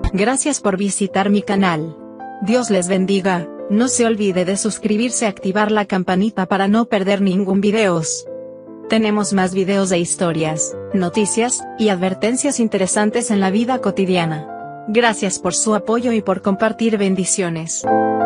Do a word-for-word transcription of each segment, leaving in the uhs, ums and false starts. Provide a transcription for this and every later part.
Gracias por visitar mi canal. Dios les bendiga. No se olvide de suscribirse y activar la campanita para no perder ningún videos. Tenemos más videos de historias, noticias, y advertencias interesantes en la vida cotidiana. Gracias por su apoyo y por compartir. Bendiciones.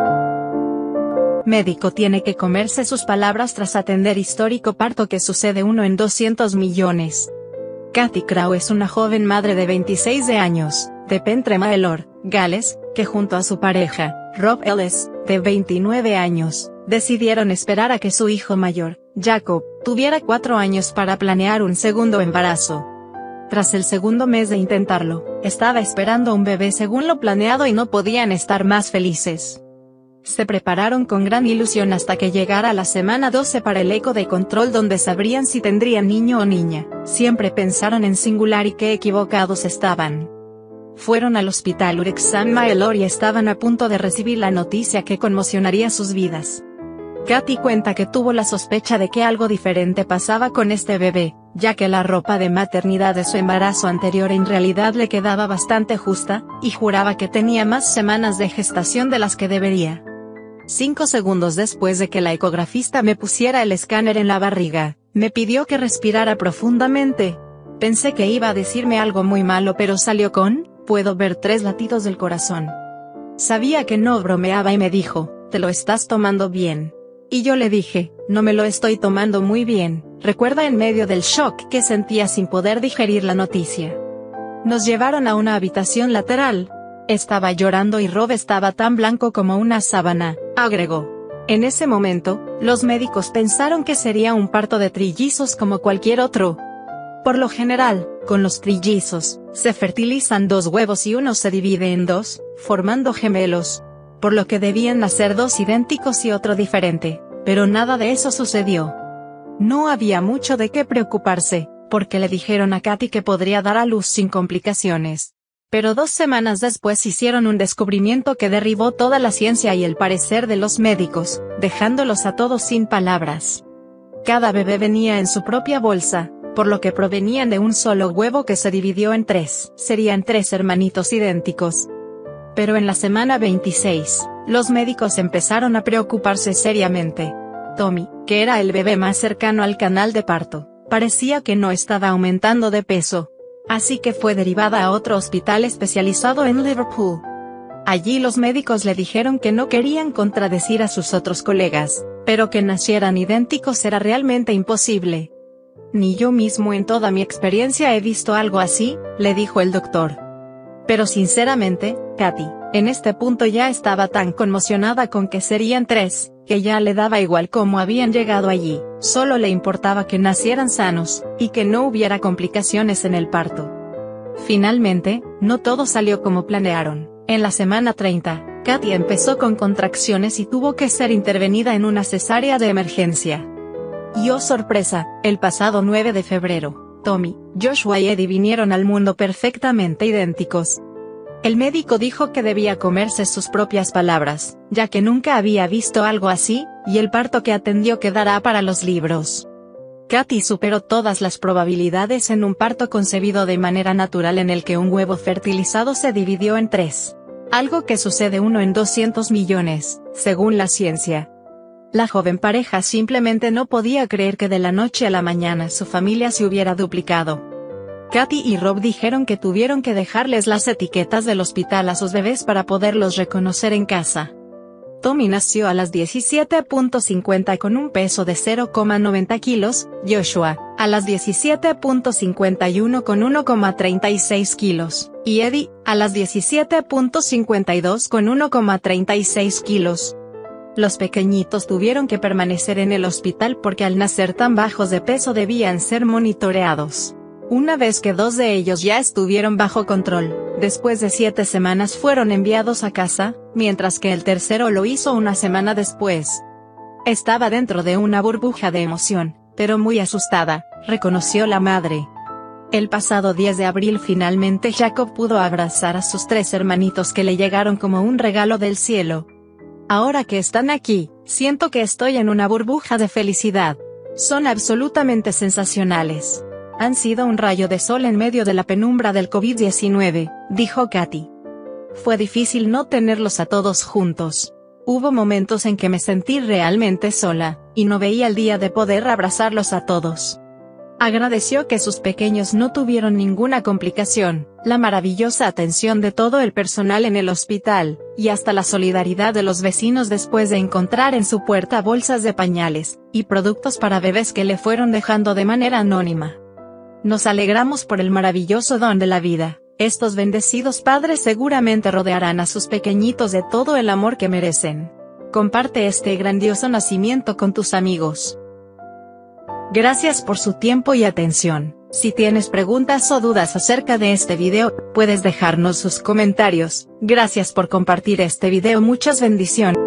Médico tiene que comerse sus palabras tras atender histórico parto que sucede uno en doscientos millones. Cathy Crowe es una joven madre de veintiséis de años, de Pentremaelor, Gales, que junto a su pareja, Rob Ellis, de veintinueve años, decidieron esperar a que su hijo mayor, Jacob, tuviera cuatro años para planear un segundo embarazo. Tras el segundo mes de intentarlo, estaba esperando un bebé según lo planeado y no podían estar más felices. Se prepararon con gran ilusión hasta que llegara la semana doce para el eco de control donde sabrían si tendrían niño o niña. Siempre pensaron en singular y qué equivocados estaban. Fueron al hospital Wrexham-Maelor y estaban a punto de recibir la noticia que conmocionaría sus vidas. Cathy cuenta que tuvo la sospecha de que algo diferente pasaba con este bebé, ya que la ropa de maternidad de su embarazo anterior en realidad le quedaba bastante justa, y juraba que tenía más semanas de gestación de las que debería. Cinco segundos después de que la ecografista me pusiera el escáner en la barriga, me pidió que respirara profundamente. Pensé que iba a decirme algo muy malo, pero salió con: puedo ver tres latidos del corazón. Sabía que no bromeaba y me dijo: ¿te lo estás tomando bien? Y yo le dije: no me lo estoy tomando muy bien. Recuerda en medio del shock que sentía sin poder digerir la noticia. Nos llevaron a una habitación lateral. Estaba llorando y Rob estaba tan blanco como una sábana, agregó. En ese momento, los médicos pensaron que sería un parto de trillizos como cualquier otro. Por lo general, con los trillizos, se fertilizan dos huevos y uno se divide en dos, formando gemelos. Por lo que debían nacer dos idénticos y otro diferente, pero nada de eso sucedió. No había mucho de qué preocuparse, porque le dijeron a Cathy que podría dar a luz sin complicaciones. Pero dos semanas después hicieron un descubrimiento que derribó toda la ciencia y el parecer de los médicos, dejándolos a todos sin palabras. Cada bebé venía en su propia bolsa, por lo que provenían de un solo huevo que se dividió en tres. Serían tres hermanitos idénticos. Pero en la semana veintiséis, los médicos empezaron a preocuparse seriamente. Tommy, que era el bebé más cercano al canal de parto, parecía que no estaba aumentando de peso. Así que fue derivada a otro hospital especializado en Liverpool. Allí los médicos le dijeron que no querían contradecir a sus otros colegas, pero que nacieran idénticos era realmente imposible. Ni yo mismo en toda mi experiencia he visto algo así, le dijo el doctor. Pero sinceramente, Cathy, en este punto ya estaba tan conmocionada con que serían tres, que ya le daba igual cómo habían llegado allí, solo le importaba que nacieran sanos, y que no hubiera complicaciones en el parto. Finalmente, no todo salió como planearon. En la semana treinta, Cathy empezó con contracciones y tuvo que ser intervenida en una cesárea de emergencia. Y oh sorpresa, el pasado nueve de febrero, Tommy, Joshua y Eddie vinieron al mundo perfectamente idénticos. El médico dijo que debía comerse sus propias palabras, ya que nunca había visto algo así, y el parto que atendió quedará para los libros. Cathy superó todas las probabilidades en un parto concebido de manera natural en el que un huevo fertilizado se dividió en tres. Algo que sucede uno en doscientos millones, según la ciencia. La joven pareja simplemente no podía creer que de la noche a la mañana su familia se hubiera duplicado. Cathy y Rob dijeron que tuvieron que dejarles las etiquetas del hospital a sus bebés para poderlos reconocer en casa. Tommy nació a las diecisiete punto cincuenta con un peso de cero coma noventa kilos, Joshua, a las diecisiete punto cincuenta y uno con uno coma treinta y seis kilos, y Eddie, a las diecisiete punto cincuenta y dos con uno coma treinta y seis kilos. Los pequeñitos tuvieron que permanecer en el hospital porque al nacer tan bajos de peso debían ser monitoreados. Una vez que dos de ellos ya estuvieron bajo control, después de siete semanas fueron enviados a casa, mientras que el tercero lo hizo una semana después. Estaba dentro de una burbuja de emoción, pero muy asustada, reconoció la madre. El pasado diez de abril finalmente Jacob pudo abrazar a sus tres hermanitos que le llegaron como un regalo del cielo. Ahora que están aquí, siento que estoy en una burbuja de felicidad. Son absolutamente sensacionales. Han sido un rayo de sol en medio de la penumbra del COVID diecinueve, dijo Cathy. Fue difícil no tenerlos a todos juntos. Hubo momentos en que me sentí realmente sola, y no veía el día de poder abrazarlos a todos. Agradeció que sus pequeños no tuvieron ninguna complicación, la maravillosa atención de todo el personal en el hospital, y hasta la solidaridad de los vecinos después de encontrar en su puerta bolsas de pañales y productos para bebés que le fueron dejando de manera anónima. Nos alegramos por el maravilloso don de la vida. Estos bendecidos padres seguramente rodearán a sus pequeñitos de todo el amor que merecen. Comparte este grandioso nacimiento con tus amigos. Gracias por su tiempo y atención. Si tienes preguntas o dudas acerca de este video, puedes dejarnos sus comentarios. Gracias por compartir este video. Muchas bendiciones.